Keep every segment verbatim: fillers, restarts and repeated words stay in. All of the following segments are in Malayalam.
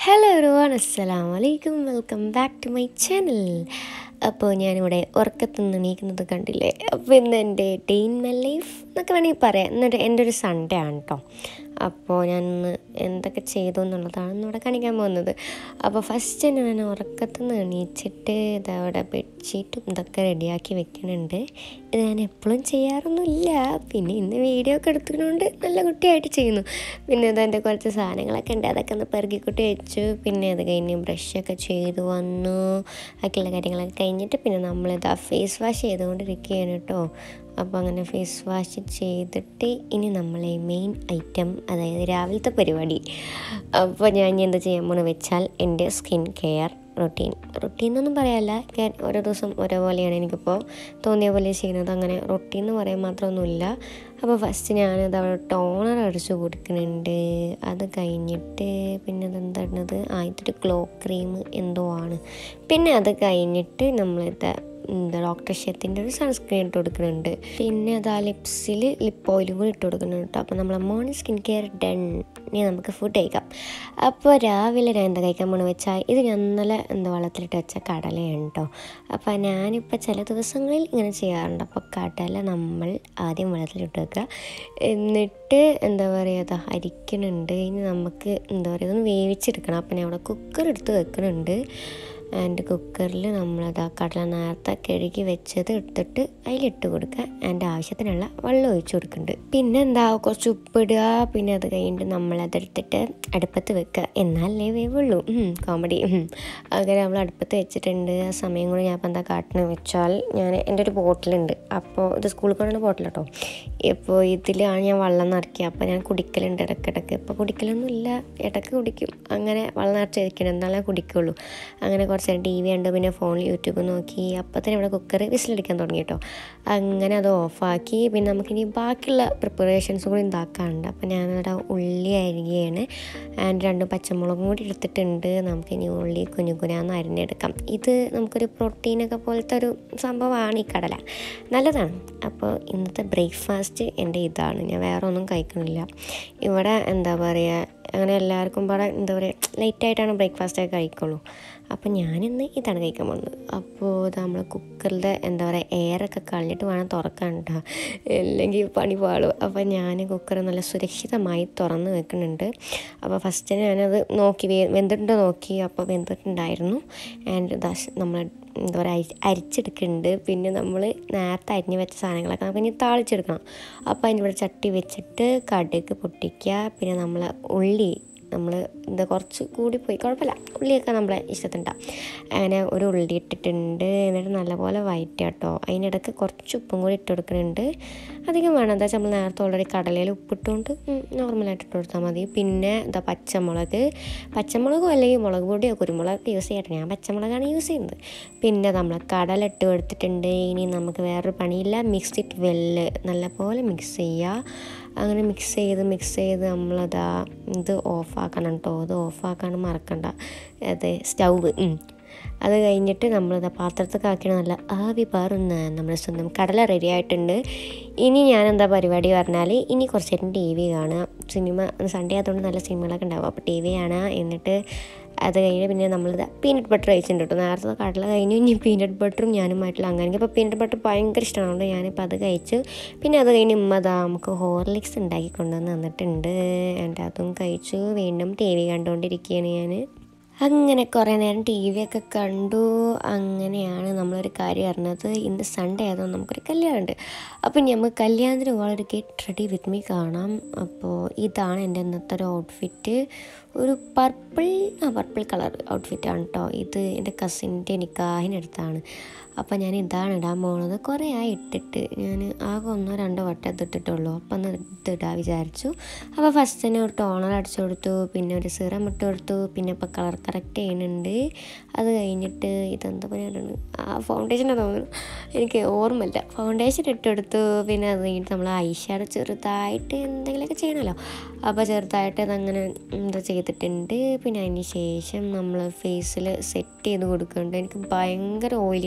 ഹലോ എവരിവൺ, അസ്സലാമു അലൈക്കും. Welcome back to my channel. അപ്പോൾ ഞാനിവിടെ ഉറക്കത്തുനിന്ന് എണീക്കുന്നത് കണ്ടില്ലേ. അപ്പോൾ ഇന്ന് എൻ്റെ ഡേ ഇൻ മൈ ലൈഫ് എന്നൊക്കെ വേണമെങ്കിൽ പറയാം. എന്നിട്ട് എൻ്റെ ഒരു സൺഡേ ആണ് കേട്ടോ. അപ്പോൾ ഞാൻ ഇന്ന് എന്തൊക്കെ ചെയ്തു എന്നുള്ളതാണ് ഇന്നിവിടെ കാണിക്കാൻ പോകുന്നത്. അപ്പോൾ ഫസ്റ്റ് തന്നെ ഞാൻ ഉറക്കത്തുനിന്ന് എണീച്ചിട്ട് ഇതവിടെ ബെഡ്ഷീറ്റും ഇതൊക്കെ റെഡിയാക്കി വെക്കുന്നുണ്ട്. ഇത് ഞാൻ എപ്പോഴും ചെയ്യാറൊന്നുമില്ല, പിന്നെ ഇന്ന് വീഡിയോ ഒക്കെ എടുത്തുകൊണ്ട് നല്ല കുട്ടിയായിട്ട് ചെയ്യുന്നു. പിന്നെ ഇതെൻ്റെ കുറച്ച് സാധനങ്ങളൊക്കെ ഉണ്ട്, അതൊക്കെ ഒന്ന് പെറുകിക്കുട്ടി വെച്ചു. പിന്നെ അത് കഴിഞ്ഞ് ബ്രഷൊക്കെ ചെയ്തു വന്നു. ബാക്കിയുള്ള കാര്യങ്ങളൊക്കെ കഴിഞ്ഞിട്ട് പിന്നെ നമ്മളിതാ ഫേസ് വാഷ് ചെയ്തുകൊണ്ടിരിക്കുകയാണ് കേട്ടോ. അപ്പോൾ അങ്ങനെ ഫേസ് വാഷ് ചെയ്തിട്ട് ഇനി നമ്മളെ മെയിൻ ഐറ്റം, അതായത് രാവിലത്തെ പരിപാടി. അപ്പോൾ ഞാൻ എന്ത് ചെയ്യാൻ പോകുന്നത് വെച്ചാൽ എൻ്റെ സ്കിൻ കെയർ റൊട്ടീൻ റൊട്ടീൻ എന്നൊന്നും പറയാല്ല, ഓരോ ദിവസം ഓരോ പോലെയാണ് എനിക്കിപ്പോൾ തോന്നിയ പോലെ ചെയ്യുന്നത്. അങ്ങനെ റൊട്ടീൻ എന്ന് പറയാൻ മാത്രമൊന്നുമില്ല. അപ്പോൾ ഫസ്റ്റ് ഞാനത് അവിടെ ടോണർ അടിച്ച് കൊടുക്കുന്നുണ്ട്. അത് കഴിഞ്ഞിട്ട് പിന്നെ അതെന്താണത്, ആദ്യത്തെ ഗ്ലോ ക്രീം എന്തോ ആണ്. പിന്നെ അത് കഴിഞ്ഞിട്ട് നമ്മളിത് എന്താ ഡോക്ടർ ഷെത്തിൻ്റെ ഒരു സൺസ്ക്രീൻ ഇട്ട് കൊടുക്കുന്നുണ്ട്. പിന്നെ അത് ആ ലിപ്സിൽ ലിപ്പ് ഓയിലും കൂടി ഇട്ട് കൊടുക്കുന്നുണ്ട് കേട്ടോ. അപ്പോൾ നമ്മളെ മോർണിംഗ് സ്കിൻ കെയർ ഡൺ. ഇനി നമുക്ക് ഫുഡ് കഴിക്കാം. അപ്പോൾ രാവിലെ ഞാൻ എന്താ കഴിക്കാൻ പോകണമെന്ന് വെച്ചാൽ, ഇത് ഞാൻ ഇന്നലെ എന്താ വെള്ളത്തിലിട്ട് വെച്ച കടലയാണ് കേട്ടോ. അപ്പോൾ ഞാനിപ്പോൾ ചില ദിവസങ്ങളിൽ ഇങ്ങനെ ചെയ്യാറുണ്ട്. അപ്പോൾ കടല നമ്മൾ ആദ്യം വെള്ളത്തിലിട്ട് വെക്കുക, എന്നിട്ട് എന്താ പറയുക അത് അരിക്കണുണ്ട്. ഇനി നമുക്ക് എന്താ പറയുക ഇതൊന്ന് വേവിച്ചെടുക്കണം. അപ്പോൾ ഞാൻ അവിടെ കുക്കർ എടുത്ത് വെക്കുന്നുണ്ട്. ആൻഡ് കുക്കറിൽ നമ്മളത് ആ കടല നേരത്തെ കഴുകി വെച്ചത് എടുത്തിട്ട് അതിലിട്ട് കൊടുക്കുക. അതിൻ്റെ ആവശ്യത്തിനുള്ള വെള്ളം ഒഴിച്ച് കൊടുക്കുന്നുണ്ട്. പിന്നെ എന്താ കുറച്ച് ഉപ്പിടുക. പിന്നെ അത് കഴിഞ്ഞിട്ട് നമ്മളതെടുത്തിട്ട് അടുപ്പത്ത് വെക്കുക, എന്നാലേ വേവുള്ളൂ. കോമഡി. അങ്ങനെ നമ്മൾ അടുപ്പത്ത് വെച്ചിട്ടുണ്ട്. ആ സമയം കൂടി ഞാൻ ഇപ്പോൾ എന്താ കാട്ടണമെന്ന് വെച്ചാൽ, ഞാൻ എൻ്റെ ഒരു ബോട്ടിലുണ്ട്. അപ്പോൾ ഇത് സ്കൂളിൽ കൊണ്ടുവന്ന ബോട്ടിൽ കേട്ടോ. ഇപ്പോൾ ഇതിലാണ് ഞാൻ വെള്ളം നിറയ്ക്കുക. അപ്പോൾ ഞാൻ കുടിക്കലുണ്ട് ഇടയ്ക്കിടയ്ക്ക്. ഇപ്പോൾ കുടിക്കലൊന്നുമില്ല, ഇടയ്ക്ക് കുടിക്കും. അങ്ങനെ വെള്ളം നിറച്ച് വെക്കണം, എന്നാലേ കുടിക്കുള്ളൂ. അങ്ങനെ കുറച്ച് ടി വി ഉണ്ട്, പിന്നെ ഫോണിൽ യൂട്യൂബ് നോക്കി. അപ്പോൾ തന്നെ ഇവിടെ കുക്കർ വിസിലടിക്കാൻ തുടങ്ങി കേട്ടോ. അങ്ങനെ അത് ഓഫാക്കി. പിന്നെ നമുക്കിനി ബാക്കിയുള്ള പ്രിപ്പറേഷൻസും കൂടി ഉണ്ടാക്കാറുണ്ട്. അപ്പോൾ ഞാനവിടെ ഉള്ളി അരിയുകയാണ്. ആൻഡ് രണ്ട് പച്ചമുളകും കൂടി എടുത്തിട്ടുണ്ട്. നമുക്കിനി ഉള്ളി കുഞ്ഞു കുഞ്ഞാന്ന് അരിഞ്ഞെടുക്കാം. ഇത് നമുക്കൊരു പ്രോട്ടീനൊക്കെ പോലത്തെ ഒരു സംഭവമാണ് ഈ കടല, നല്ലതാണ്. അപ്പോൾ ഇന്നത്തെ ബ്രേക്ക്ഫാസ്റ്റ് എൻ്റെ ഇതാണ്. ഞാൻ വേറെ ഒന്നും കഴിക്കണില്ല. ഇവിടെ എന്താ പറയുക, അങ്ങനെ എല്ലാവർക്കും പാടെ എന്താ പറയുക ലൈറ്റായിട്ടാണ് ബ്രേക്ക്ഫാസ്റ്റൊക്കെ കഴിക്കുള്ളൂ. അപ്പോൾ ഞാനിന്ന് ഇതാണ് കഴിക്കാൻ പോകുന്നത്. അപ്പോൾ ഇത് നമ്മൾ കുക്കറിൻ്റെ എന്താ പറയുക എയറൊക്കെ കളഞ്ഞിട്ട് വേണം തുറക്കാൻ കേട്ടോ, അല്ലെങ്കിൽ പണി പാളും. അപ്പോൾ ഞാൻ കുക്കർ നല്ല സുരക്ഷിതമായി തുറന്ന് വെക്കുന്നുണ്ട്. അപ്പോൾ ഫസ്റ്റ് ഞാനത് നോക്കി വെന്തിട്ടുണ്ടോ നോക്കി. അപ്പോൾ വെന്തിട്ടുണ്ടായിരുന്നു. ആൻഡ് ദാഷ് നമ്മൾ എന്താ പറയുക അരിച്ചെടുക്കുന്നുണ്ട്. പിന്നെ നമ്മൾ നേരത്തെ അരിഞ്ഞ് വെച്ച സാധനങ്ങളൊക്കെ നമുക്ക് ഇനി താളിച്ചെടുക്കണം. അപ്പോൾ അതിൻ്റെ ചട്ടി വെച്ചിട്ട് കടുക് പൊട്ടിക്കുക. പിന്നെ നമ്മൾ ഉള്ളി നമ്മൾ എന്താ കുറച്ച് കൂടിപ്പോയി, കുഴപ്പമില്ല, ഉള്ളിയൊക്കെ നമ്മളെ ഇഷ്ടത്തിനുണ്ടാവും. അങ്ങനെ ഒരു ഉള്ളി ഇട്ടിട്ടുണ്ട്. എന്നിട്ട് നല്ലപോലെ വഴറ്റുക കേട്ടോ. അതിനിടയ്ക്ക് കുറച്ച് ഉപ്പും കൂടി ഇട്ട് കൊടുക്കുന്നുണ്ട്. അധികം വേണം, എന്താ വെച്ചാൽ നമ്മൾ നേരത്തെ ഓൾറെഡി കടലയിൽ ഉപ്പിട്ടുകൊണ്ട് നോർമലായിട്ട് ഇട്ട് കൊടുത്താൽ മതി. പിന്നെ എന്താ പച്ചമുളക് പച്ചമുളകോ അല്ലെങ്കിൽ മുളക് പൊടിയോ കുരുമുളകൊക്കെ യൂസ് ചെയ്യട്ടെ, ഞാൻ പച്ചമുളകാണ് യൂസ് ചെയ്യുന്നത്. പിന്നെ നമ്മൾ കടല ഇട്ട് കൊടുത്തിട്ടുണ്ട്. ഇനി നമുക്ക് വേറൊരു പണിയില്ല, മിക്സ് ഇറ്റ് വെല്ല്, നല്ലപോലെ മിക്സ് ചെയ്യുക. അങ്ങനെ മിക്സ് ചെയ്ത് മിക്സ് ചെയ്ത് നമ്മളതാ ഇത് ഓഫാക്കണം കേട്ടോ. ഇത് ഓഫാക്കാൻ മറക്കണ്ട, അത് സ്റ്റൗവ്. അത് കഴിഞ്ഞിട്ട് നമ്മളിതാ പാത്രത്തൊക്കെ ആക്കിയാണ് നല്ല ആവി പാറുന്ന നമ്മുടെ സ്വന്തം കടല റെഡി ആയിട്ടുണ്ട്. ഇനി ഞാനെന്താ പരിപാടി പറഞ്ഞാൽ, ഇനി കുറച്ച് നേരം ടി വി കാണുക. സിനിമ സൺഡേ ആയതുകൊണ്ട് നല്ല സിനിമകളൊക്കെ ഉണ്ടാവും. അപ്പോൾ ടി വി കാണുക. എന്നിട്ട് അത് കഴിഞ്ഞ് പിന്നെ നമ്മളിത് പീനട്ട് ബട്ടർ കഴിച്ചിട്ടുണ്ട് കേട്ടോ. നേരത്തെ കടല കഴിഞ്ഞു, ഇനി പീനട്ട് ബട്ടറും ഞാനുമായിട്ടുള്ള അങ്ങനെ. ഇപ്പോൾ പീനട്ട് ബട്ടർ ഭയങ്കര ഇഷ്ടമാണ്, അതുകൊണ്ട് ഞാനിപ്പോൾ അത് കഴിച്ചു. പിന്നെ അത് കഴിഞ്ഞ് ഉമ്മതാ നമുക്ക് ഹോർലിക്സ് ഉണ്ടാക്കി കൊണ്ടുവന്ന് തന്നിട്ടുണ്ട്. എൻ്റെ അതും കഴിച്ചു. വീണ്ടും ടി വി കണ്ടുകൊണ്ടിരിക്കുകയാണ് ഞാൻ. അങ്ങനെ കുറേ നേരം ടി വി ഒക്കെ കണ്ടു. അങ്ങനെയാണ് നമ്മളൊരു കാര്യം അറിഞ്ഞത്, ഇന്ന് സൺഡേ ആയതുകൊണ്ട് നമുക്കൊരു കല്യാണമുണ്ട്. അപ്പം നമുക്ക് കല്യാണത്തിന് വളരെ ഗെറ്റ് റെഡി വിത്ത് മീ കാണാം. അപ്പോൾ ഇതാണ് എൻ്റെ ഇന്നത്തെ ഒരു ഔട്ട്ഫിറ്റ്. ഒരു പർപ്പിൾ ആ പർപ്പിൾ കളർ ഔട്ട്ഫിറ്റാണ് കേട്ടോ. ഇത് എൻ്റെ കസിൻ്റെ നിക്കാഹിനടുത്താണ്. അപ്പോൾ ഞാൻ ഇതാണ് ഇടാൻ പോകുന്നത്. കുറേ ആയി ഇട്ടിട്ട്, ഞാൻ ആകെ ഒന്നോ രണ്ടോ വട്ടം ഇത് ഇട്ടിട്ടുള്ളൂ. അപ്പം ഒന്ന് ഇതിടാൻ വിചാരിച്ചു. അപ്പോൾ ഫസ്റ്റ് തന്നെ ഒരു ടോണർ അടിച്ചു കൊടുത്തു. പിന്നെ ഒരു സിറം ഇട്ട് കൊടുത്തു. പിന്നെ ഇപ്പോൾ കളർ കറക്റ്റ് ചെയ്യുന്നുണ്ട്. അത് കഴിഞ്ഞിട്ട് ഇതെന്താ പറയുക, ആ ഫൗണ്ടേഷനാണ് തോന്നുന്നു, എനിക്ക് ഓർമ്മയില്ല. ഫൗണ്ടേഷൻ ഇട്ടെടുത്തു. പിന്നെ അത് കഴിഞ്ഞിട്ട് നമ്മൾ ഐഷാഡോ ചെറുതായിട്ട് എന്തെങ്കിലുമൊക്കെ ചെയ്യണമല്ലോ. അപ്പോൾ ചെറുതായിട്ട് അതങ്ങനെ എന്താ ചെയ്തിട്ടുണ്ട്. പിന്നെ അതിന് ശേഷം നമ്മൾ ഫേസിൽ സെറ്റ് ചെയ്ത് കൊടുക്കുന്നുണ്ട്. എനിക്ക് ഭയങ്കര ഓയിലിൻ്റെ ഇതുണ്ട്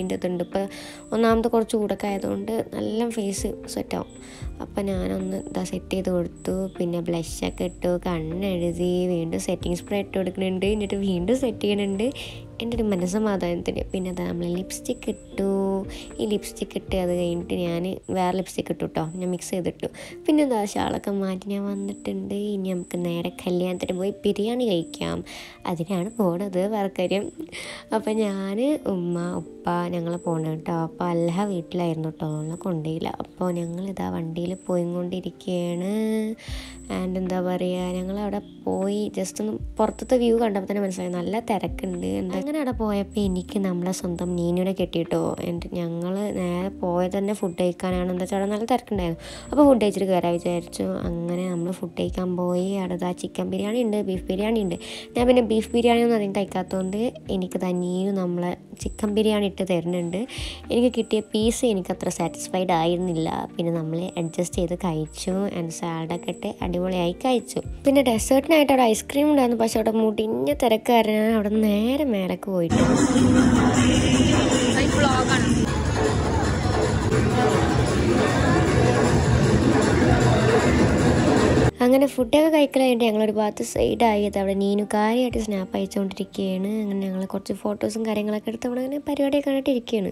ഇപ്പോൾ ഒന്നാമത്തെ കുറച്ച് ചൂടൊക്കെ ആയതുകൊണ്ട് നല്ല ഫേസ് സെറ്റാവും. അപ്പോൾ ഞാനൊന്ന് ഇതാ സെറ്റ് ചെയ്ത് കൊടുത്തു. പിന്നെ ബ്ലഷൊക്കെ ഇട്ടു, കണ്ണെഴുതി, വീണ്ടും സെറ്റിംഗ് സ്പ്രേ ഇട്ട് കൊടുക്കുന്നുണ്ട്, എന്നിട്ട് വീണ്ടും സെറ്റ് ചെയ്യണുണ്ട് എൻ്റെ ഒരു മനസ്സമാധാനത്തിന്. പിന്നെ അതാ നമ്മൾ ലിപ്സ്റ്റിക്ക് ഇട്ടു. ഈ ലിപ്സ്റ്റിക്ക് ഇട്ട് അത് കഴിഞ്ഞിട്ട് ഞാൻ വേറെ ലിപ്സ്റ്റിക്ക് ഇട്ടു കേട്ടോ, ഞാൻ മിക്സ് ചെയ്തിട്ടു. പിന്നെ എന്താ ഷാളൊക്കെ മാറ്റി ഞാൻ വന്നിട്ടുണ്ട്. ഇനി നമുക്ക് നേരെ കല്യാണത്തിന് പോയി ബിരിയാണി കഴിക്കാം, അതിനാണ് പോണത് വേറെ കാര്യം. അപ്പം ഞാൻ ഉമ്മ ഉപ്പ ഞങ്ങൾ പോകണം കേട്ടോ. അപ്പോൾ അല്ല വീട്ടിലായിരുന്നു കേട്ടോ, നമ്മളെ കൊണ്ടുപോയില്ല. അപ്പോൾ ഞങ്ങളിതാ വണ്ടിയിൽ പോയിക്കൊണ്ടിരിക്കുകയാണ്. ആൻഡ് എന്താ പറയുക, ഞങ്ങളവിടെ പോയി ജസ്റ്റ് ഒന്ന് പുറത്തത്തെ വ്യൂ കണ്ടപ്പോൾ തന്നെ മനസ്സിലായി നല്ല തിരക്കുണ്ട്. എന്താ അങ്ങനെ അവിടെ പോയപ്പോൾ എനിക്ക് നമ്മളെ സ്വന്തം നീനുവിനെ കിട്ടിയിട്ടോ. എൻ്റെ ഞങ്ങൾ നേരെ പോയത് തന്നെ ഫുഡ് കഴിക്കാനാണ്. എന്താ വെച്ചാൽ അവിടെ നല്ല തിരക്കുണ്ടായിരുന്നു. അപ്പോൾ ഫുഡ് കഴിച്ചിട്ട് കയറാൻ വിചാരിച്ചു. അങ്ങനെ നമ്മൾ ഫുഡ് കഴിക്കാൻ പോയി. അവിടെ ചിക്കൻ ബിരിയാണി ഉണ്ട്, ബീഫ് ബിരിയാണി ഉണ്ട്. ഞാൻ പിന്നെ ബീഫ് ബിരിയാണി ഒന്നും അധികം കഴിക്കാത്തതുകൊണ്ട് എനിക്ക് തന്നെയും നമ്മളെ ചിക്കൻ ബിരിയാണി ഇട്ട് തരുന്നുണ്ട്. എനിക്ക് കിട്ടിയ പീസ് എനിക്കത്ര സാറ്റിസ്ഫൈഡ് ആയിരുന്നില്ല. പിന്നെ നമ്മൾ അഡ്ജസ്റ്റ് ചെയ്ത് കഴിച്ചു. ആൻഡ് സാലഡൊക്കെ ഇട്ട് അടിപൊളിയായി കഴിച്ചു. പിന്നെ ഡെസേർട്ടിനായിട്ട് അവിടെ ഐസ്ക്രീം ഉണ്ടായിരുന്നു. പക്ഷെ അവിടെ മുടിഞ്ഞ തിരക്കാരനാണ്. അവിടെ നേരെ മേലക്ക് പോയിട്ട് അങ്ങനെ ഫുഡൊക്കെ കഴിക്കലായിട്ട് ഞങ്ങളൊരു ഭാഗത്ത് സൈഡായത്. അവിടെ നീനു കാര്യമായിട്ട് സ്നാപ്പ് അയച്ചുകൊണ്ടിരിക്കുകയാണ്. അങ്ങനെ ഞങ്ങൾ കുറച്ച് ഫോട്ടോസും കാര്യങ്ങളൊക്കെ എടുത്ത് അവിടെ അങ്ങനെ പരിപാടിയൊക്കെ കണ്ടിട്ട് ഇരിക്കുകയാണ്.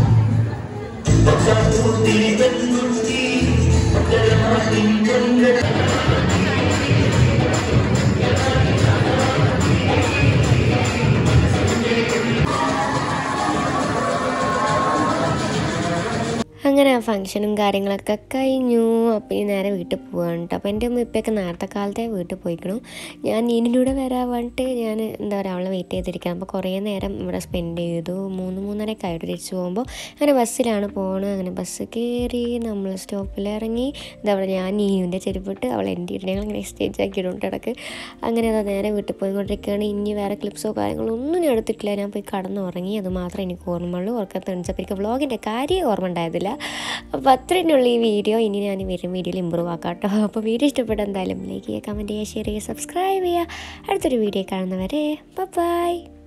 അങ്ങനെ ഫംഗ്ഷനും കാര്യങ്ങളൊക്കെ കഴിഞ്ഞു. അപ്പോൾ ഈ നേരെ വീട്ടിൽ പോകാൻ കേട്ടോ. അപ്പോൾ എൻ്റെ ഉമ്മ ഇപ്പൊക്കെ നേരത്തെ കാലത്തെ വീട്ടിൽ പോയിക്കണം. ഞാൻ നീനിൻ്റെ കൂടെ വരാൻ വേണ്ടിയിട്ട് ഞാൻ എന്താ പറയുക അവളെ വെയിറ്റ് ചെയ്തിരിക്കണം. അപ്പോൾ കുറേ നേരം ഇവിടെ സ്പെൻഡ് ചെയ്തു. മൂന്ന് മൂന്നരയൊക്കെ ആയിട്ട് തിരിച്ചു പോകുമ്പോൾ അങ്ങനെ ബസ്സിലാണ് പോകുന്നത്. അങ്ങനെ ബസ് കയറി നമ്മൾ സ്റ്റോപ്പിൽ ഇറങ്ങി. ഇതവിടെ ഞാൻ നീനുവിൻ്റെ ചെരുപ്പിട്ട് അവൾ എൻ്റെ ഇട്ട് ഞങ്ങൾ ഇങ്ങനെ എക്സ്ചേഞ്ച് ആക്കിയിട്ടുണ്ട് ഇടയ്ക്ക്. അങ്ങനെ അത് നേരെ വീട്ടിൽ പോയിക്കൊണ്ടിരിക്കുകയാണ്. ഇനി വേറെ ക്ലിപ്സോ കാര്യങ്ങളോ ഒന്നും ഞാൻ എടുത്തിട്ടില്ല. ഞാൻ പോയി കടന്നുറങ്ങി. അത് മാത്രമേ എനിക്ക് ഓർമ്മയുള്ളൂ. ഉറക്കത്ത് എണിച്ചപ്പോൾ എനിക്ക് വ്ളോഗിൻ്റെ കാര്യം ഓർമ്മ ഉണ്ടായതില്ല. അപ്പോൾ അത്രയുള്ള ഈ വീഡിയോ. ഇനി ഞാൻ വരും വീഡിയോയിൽ ഇമ്പ്രൂവ് ആക്കാം കേട്ടോ. അപ്പോൾ വീഡിയോ ഇഷ്ടപ്പെട്ട എന്തായാലും ലൈക്ക് ചെയ്യുക, കമൻറ്റ് ചെയ്യുക, ഷെയർ ചെയ്യുക, സബ്സ്ക്രൈബ് ചെയ്യുക. അടുത്തൊരു വീഡിയോ കാണുന്നവരെ ബൈ.